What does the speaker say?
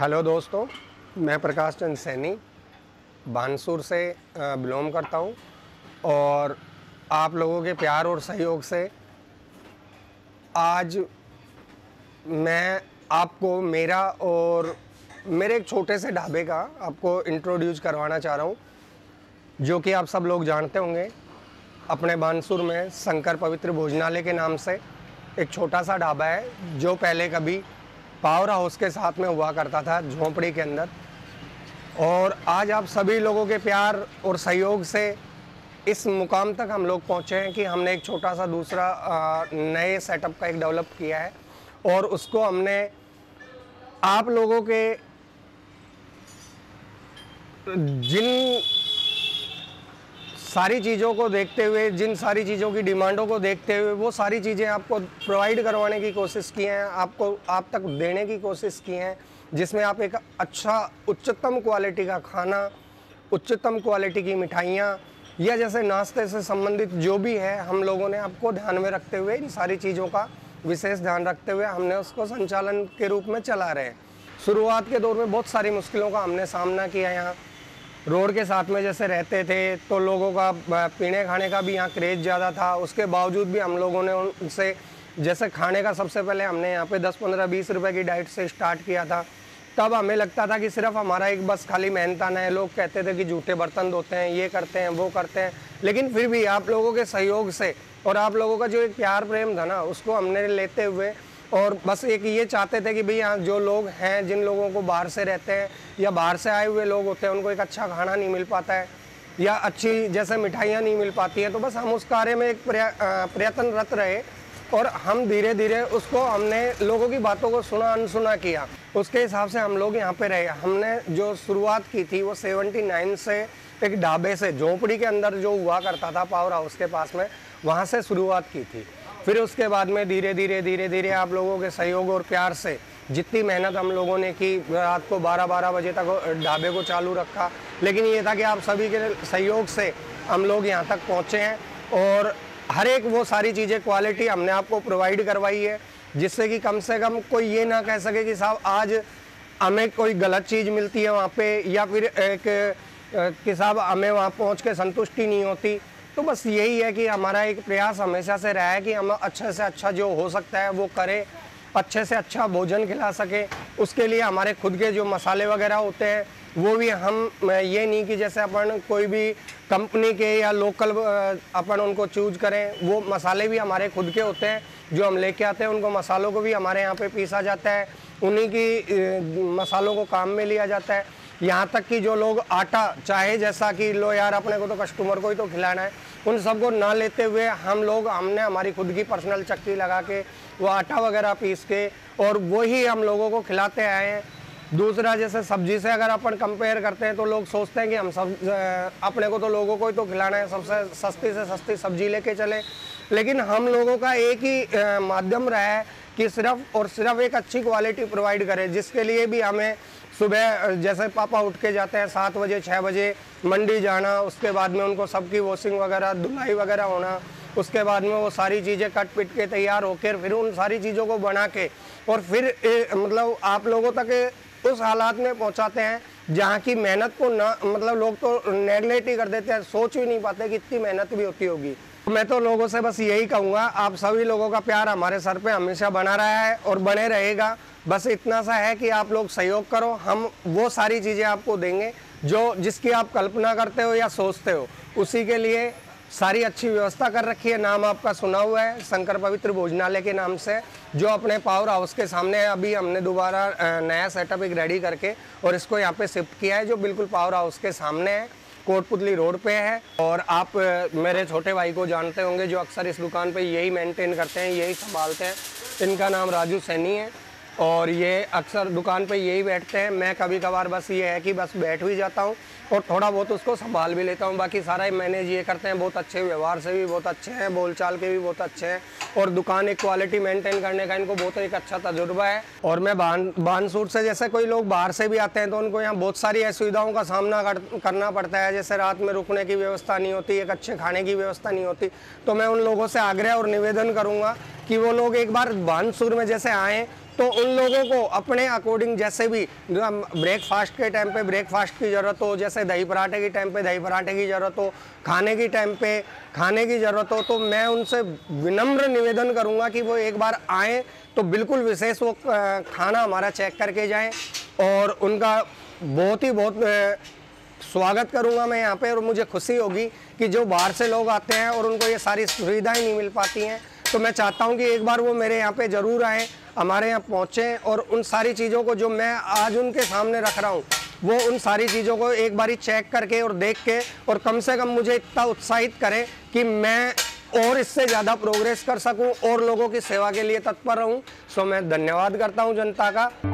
Hello दोस्तों, मैं प्रकाश चंद सैनी बानसूर से बिलोंग करता हूं और आप लोगों के प्यार और सहयोग से आज मैं आपको मेरा और मेरे एक छोटे से ढाबे का आपको इंट्रोड्यूस करवाना चाह रहा हूं, जो कि आप सब लोग जानते होंगे। अपने बानसूर में शंकर पवित्र भोजनालय के नाम से एक छोटा सा ढाबा है, जो पहले कभी पावर हाउस के साथ में हुआ करता था, झोंपड़ी के अंदर। और आज आप सभी लोगों के प्यार और सहयोग से इस मुकाम तक हम लोग पहुँचे हैं कि हमने एक छोटा सा दूसरा नए सेटअप का एक डेवलप किया है और उसको हमने आप लोगों के जिन सारी चीज़ों को देखते हुए, जिन सारी चीज़ों की डिमांडों को देखते हुए वो सारी चीज़ें आपको प्रोवाइड करवाने की कोशिश की हैं, आपको आप तक देने की कोशिश की हैं, जिसमें आप एक अच्छा उच्चतम क्वालिटी का खाना, उच्चतम क्वालिटी की मिठाइयाँ या जैसे नाश्ते से संबंधित जो भी है, हम लोगों ने आपको ध्यान में रखते हुए, इन सारी चीज़ों का विशेष ध्यान रखते हुए हमने उसको संचालन के रूप में चला रहे हैं। शुरुआत के दौर में बहुत सारी मुश्किलों का हमने सामना किया। यहाँ रोड के साथ में जैसे रहते थे तो लोगों का पीने खाने का भी यहाँ क्रेज़ ज़्यादा था। उसके बावजूद भी हम लोगों ने उनसे जैसे खाने का सबसे पहले हमने यहाँ पे 10, 15, 20 रुपए की डाइट से स्टार्ट किया था। तब हमें लगता था कि सिर्फ हमारा एक बस खाली मेहनताना है। लोग कहते थे कि जूठे बर्तन धोते हैं, ये करते हैं, वो करते हैं, लेकिन फिर भी आप लोगों के सहयोग से और आप लोगों का जो एक प्यार प्रेम था ना, उसको हमने लेते हुए और बस एक ये चाहते थे कि भाई यहाँ जो लोग हैं, जिन लोगों को बाहर से रहते हैं या बाहर से आए हुए लोग होते हैं, उनको एक अच्छा खाना नहीं मिल पाता है या अच्छी जैसे मिठाइयाँ नहीं मिल पाती हैं, तो बस हम उस कार्य में एक प्रयत्नरत रहे और हम धीरे धीरे उसको हमने लोगों की बातों को सुना अनसुना किया। उसके हिसाब से हम लोग यहाँ पे रहे। हमने जो शुरुआत की थी वो 79 से एक ढाबे से, झोंपड़ी के अंदर जो हुआ करता था पावर हाउस के पास में, वहाँ से शुरुआत की थी। फिर उसके बाद में धीरे धीरे आप लोगों के सहयोग और प्यार से जितनी मेहनत हम लोगों ने की, रात को 12-12 बजे तक ढाबे को चालू रखा, लेकिन ये था कि आप सभी के सहयोग से हम लोग यहाँ तक पहुँचे हैं और हर एक वो सारी चीज़ें क्वालिटी हमने आपको प्रोवाइड करवाई है, जिससे कि कम से कम कोई ये ना कह सके कि साहब आज हमें कोई गलत चीज़ मिलती है वहाँ पे, या फिर एक कि साहब हमें वहाँ पहुँच के संतुष्टि नहीं होती। तो बस यही है कि हमारा एक प्रयास हमेशा से रहा है कि हम अच्छे से अच्छा जो हो सकता है वो करें, अच्छे से अच्छा भोजन खिला सके। उसके लिए हमारे खुद के जो मसाले वगैरह होते हैं वो भी हम ये नहीं कि जैसे अपन कोई भी कंपनी के या लोकल अपन उनको चूज करें, वो मसाले भी हमारे खुद के होते हैं जो हम लेके आते हैं। उनको मसालों को भी हमारे यहाँ पे पीसा जाता है, उन्हीं की मसालों को काम में लिया जाता है। यहाँ तक कि जो लोग आटा चाहे जैसा कि लो यार अपने को तो कस्टमर को ही तो खिलाना है, उन सबको ना लेते हुए हमने हमारी खुद की पर्सनल चक्की लगा के वो आटा वगैरह पीस के और वही हम लोगों को खिलाते आए हैं। दूसरा, जैसे सब्जी से अगर अपन कंपेयर करते हैं तो लोग सोचते हैं कि हम सब अपने को तो लोगों को ही तो खिलाना है, सबसे सस्ती से सस्ती सब्जी लेके चले, लेकिन हम लोगों का एक ही माध्यम रहा है कि सिर्फ और सिर्फ एक अच्छी क्वालिटी प्रोवाइड करें, जिसके लिए भी हमें सुबह जैसे पापा उठ के जाते हैं 7 बजे 6 बजे मंडी जाना, उसके बाद में उनको सबकी वॉशिंग वगैरह धुलाई वगैरह होना, उसके बाद में वो सारी चीज़ें कट पिट के तैयार होकर फिर उन सारी चीज़ों को बना के और फिर मतलब आप लोगों तक उस हालात में पहुंचाते हैं जहाँ की मेहनत को ना मतलब लोग तो नेगलेक्ट ही कर देते हैं, सोच भी नहीं पाते कि इतनी मेहनत भी होती होगी। मैं तो लोगों से बस यही कहूँगा, आप सभी लोगों का प्यार हमारे सर पे हमेशा बना रहा है और बने रहेगा। बस इतना सा है कि आप लोग सहयोग करो, हम वो सारी चीज़ें आपको देंगे जो जिसकी आप कल्पना करते हो या सोचते हो। उसी के लिए सारी अच्छी व्यवस्था कर रखी है। नाम आपका सुना हुआ है शंकर पवित्र भोजनालय के नाम से, जो अपने पावर हाउस के सामने है। अभी हमने दोबारा नया सेटअप एक रेडी करके और इसको यहाँ पे शिफ्ट किया है, जो बिल्कुल पावर हाउस के सामने है, कोटपुतली रोड पे है। और आप मेरे छोटे भाई को जानते होंगे जो अक्सर इस दुकान पे यही मेंटेन करते हैं, यही संभालते हैं। इनका नाम राजू सैनी है और ये अक्सर दुकान पे यही बैठते हैं। मैं कभी कभार बस ये है कि बस बैठ भी जाता हूँ और थोड़ा बहुत उसको संभाल भी लेता हूँ, बाकी सारा मैनेज ये करते हैं। बहुत अच्छे व्यवहार से भी बहुत अच्छे हैं, बोलचाल के भी बहुत अच्छे हैं और दुकान एक क्वालिटी मेंटेन करने का इनको बहुत एक अच्छा तजुर्बा है। और मैं बानसूर से जैसे कोई लोग बाहर से भी आते हैं तो उनको यहाँ बहुत सारी असुविधाओं का सामना करना पड़ता है, जैसे रात में रुकने की व्यवस्था नहीं होती, एक अच्छे खाने की व्यवस्था नहीं होती। तो मैं उन लोगों से आग्रह और निवेदन करूँगा कि वो लोग एक बार बानसूर में जैसे आएँ तो उन लोगों को अपने अकॉर्डिंग जैसे भी ब्रेकफास्ट के टाइम पे ब्रेकफास्ट की ज़रूरत हो, जैसे दही पराठे के टाइम पे दही पराठे की ज़रूरत हो, खाने की टाइम पे खाने की ज़रूरत हो, तो मैं उनसे विनम्र निवेदन करूंगा कि वो एक बार आएँ तो बिल्कुल विशेष वो खाना हमारा चेक करके जाएं, और उनका बहुत ही बहुत स्वागत करूंगा मैं यहाँ पे। और मुझे खुशी होगी कि जो बाहर से लोग आते हैं और उनको ये सारी सुविधाएं नहीं मिल पाती हैं, तो मैं चाहता हूँ कि एक बार वो मेरे यहाँ पे ज़रूर आएँ, हमारे यहाँ पहुँचें, और उन सारी चीज़ों को जो मैं आज उनके सामने रख रहा हूँ वो उन सारी चीज़ों को एक बारी चेक करके और देख के, और कम से कम मुझे इतना उत्साहित करें कि मैं और इससे ज़्यादा प्रोग्रेस कर सकूं और लोगों की सेवा के लिए तत्पर रहूं। सो मैं धन्यवाद करता हूं जनता का।